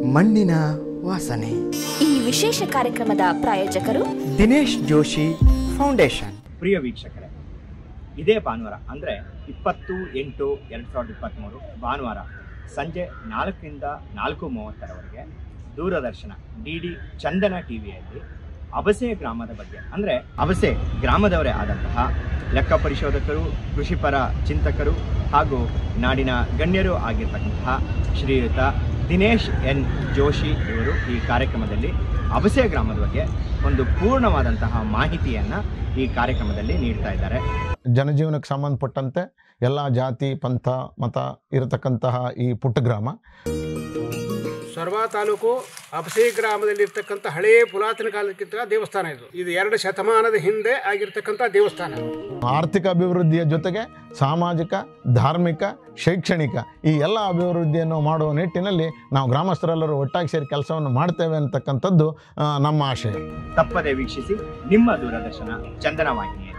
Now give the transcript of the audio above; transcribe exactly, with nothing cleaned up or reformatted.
ಮಣ್ಣಿನ ವಾಸನೆ. ಈ ವಿಶೇಷ ಕಾರ್ಯಕ್ರಮದ ಪ್ರಾಯೋಜಕರು ದಿನೇಶ್ ಜೋಶಿ ಫೌಂಡೇಶನ್. ಪ್ರಿಯ ವೀಕ್ಷಕರೇ, ಇದೇ ಭಾನುವಾರ ಅಂದರೆ ಇಪ್ಪತ್ತು ಎಂಟು ಎರಡು ಸಾವಿರದ ಇಪ್ಪತ್ತ್ಮೂರು ಭಾನುವಾರ ಸಂಜೆ ನಾಲ್ಕರಿಂದ ನಾಲ್ಕು ಮೂವತ್ತರವರೆಗೆ ದೂರದರ್ಶನ ಡಿ ಡಿ ಚಂದನ ಟಿ ವಿಯಲ್ಲಿ ಅಬಸೆ ಗ್ರಾಮದ ಬಗ್ಗೆ ಅಂದರೆ ಅಬಸೆ ಗ್ರಾಮದವರೇ ಆದಂತಹ ಲೆಕ್ಕ ಪರಿಶೋಧಕರು, ಕೃಷಿಪರ ಚಿಂತಕರು ಹಾಗೂ ನಾಡಿನ ಗಣ್ಯರು ಆಗಿರ್ತಕ್ಕಂತಹ ಶ್ರೀಯುತ ದಿನೇಶ್ ಎನ್ ಜೋಶಿ ಇವರು ಈ ಕಾರ್ಯಕ್ರಮದಲ್ಲಿ ಅಬಸೆ ಗ್ರಾಮದ ಬಗ್ಗೆ ಒಂದು ಪೂರ್ಣವಾದಂತಹ ಮಾಹಿತಿಯನ್ನು ಈ ಕಾರ್ಯಕ್ರಮದಲ್ಲಿ ನೀಡ್ತಾ ಇದ್ದಾರೆ. ಜನಜೀವನಕ್ಕೆ ಸಂಬಂಧಪಟ್ಟಂತೆ ಎಲ್ಲ ಜಾತಿ ಪಂಥ ಮತ ಇರತಕ್ಕಂತಹ ಈ ಪುಟ್ಟ ಗ್ರಾಮ ಸೊರಬ ತಾಲೂಕು ಅಬಸೆ ಗ್ರಾಮದಲ್ಲಿರ್ತಕ್ಕಂಥ ಹಳೆಯ ಪುರಾತನ ಕಾಲಕ್ಕಿಂತ ದೇವಸ್ಥಾನ ಇದು ಇದು ಎರಡು ಶತಮಾನದ ಹಿಂದೆ ಆಗಿರ್ತಕ್ಕಂಥ ದೇವಸ್ಥಾನ. ಆರ್ಥಿಕ ಅಭಿವೃದ್ಧಿಯ ಜೊತೆಗೆ ಸಾಮಾಜಿಕ, ಧಾರ್ಮಿಕ, ಶೈಕ್ಷಣಿಕ ಈ ಎಲ್ಲ ಅಭಿವೃದ್ಧಿಯನ್ನು ಮಾಡುವ ನಿಟ್ಟಿನಲ್ಲಿ ನಾವು ಗ್ರಾಮಸ್ಥರೆಲ್ಲರೂ ಒಟ್ಟಾಗಿ ಸೇರಿ ಕೆಲಸವನ್ನು ಮಾಡ್ತೇವೆ ಅಂತಕ್ಕಂಥದ್ದು ನಮ್ಮ ಆಶಯ. ತಪ್ಪದೆ ವೀಕ್ಷಿಸಿ ನಿಮ್ಮ ದೂರದರ್ಶನ ಚಂದನ ವಾಹಿನಿಯಲ್ಲಿ.